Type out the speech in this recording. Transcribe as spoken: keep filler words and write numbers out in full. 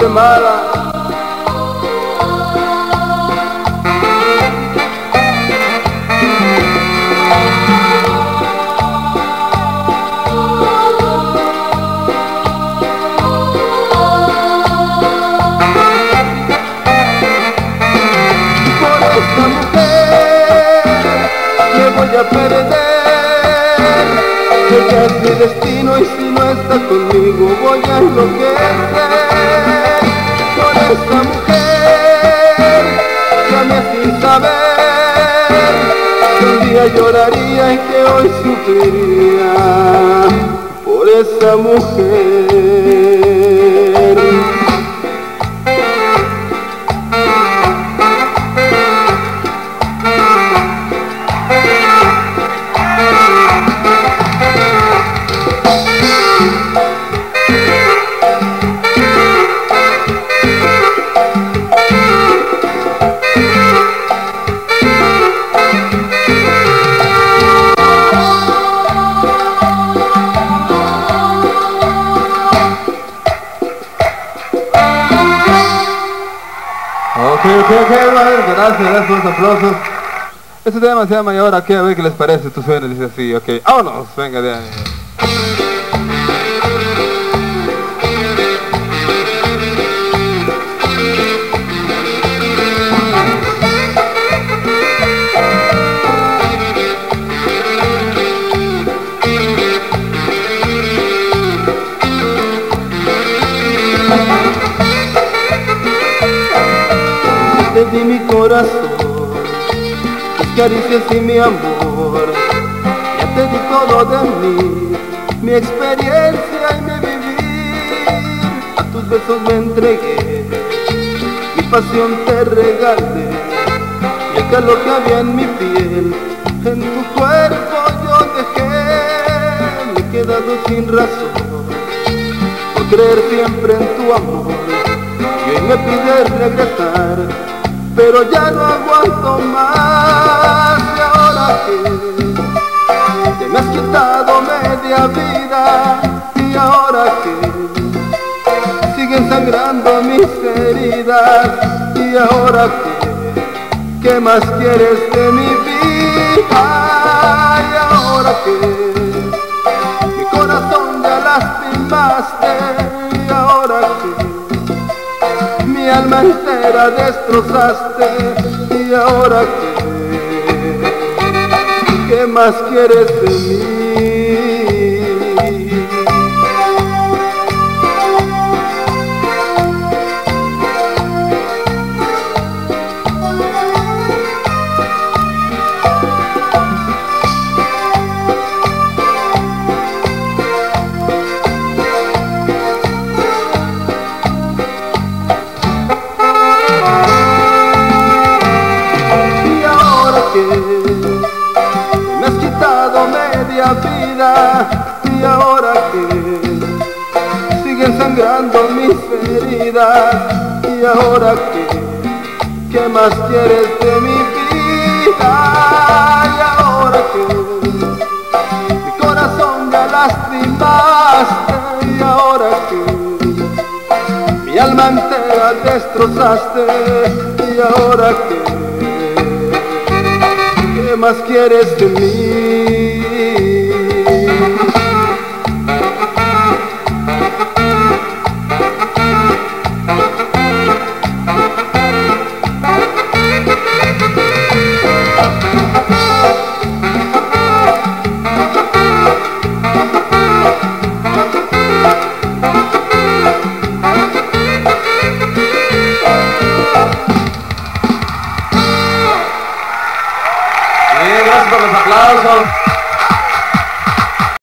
Guatemala. Voy a perder, ella es mi destino y si no está conmigo voy a enloquecer. Por esta mujer que amé sin saber que un día lloraría y que hoy sufriría por esa mujer. Ok, ok, ok, bueno, gracias, gracias por los aplausos. Este tema se llama Y ahora qué, a ver qué les parece, tú suena, dice así, ok, vámonos, venga de ahí. Te di mi corazón, tus caricias y mi amor. Ya te di todo de mí, mi experiencia y mi vivir. A tus besos me entregué, mi pasión te regalé. Y el calor que había en mi piel, en tu cuerpo yo dejé. Me he quedado sin razón por creer siempre en tu amor. Y hoy me pides regresar, pero ya no aguanto más. Y ahora que te me has quitado media vida, y ahora que siguen sangrando mis heridas, y ahora que ¿qué más quieres de mi vida? Y ahora que mi corazón ya lastimaste, y ahora que mi alma entera destrozaste, y ahora qué, ¿qué más quieres de mí? Me has quitado media vida, y ahora que siguen sangrando mis heridas, y ahora que ¿qué más quieres de mi vida? Y ahora que mi corazón ya lastimaste, y ahora que mi alma entera destrozaste, y ahora que ¿qué más quieres de mí? Gracias por los aplausos.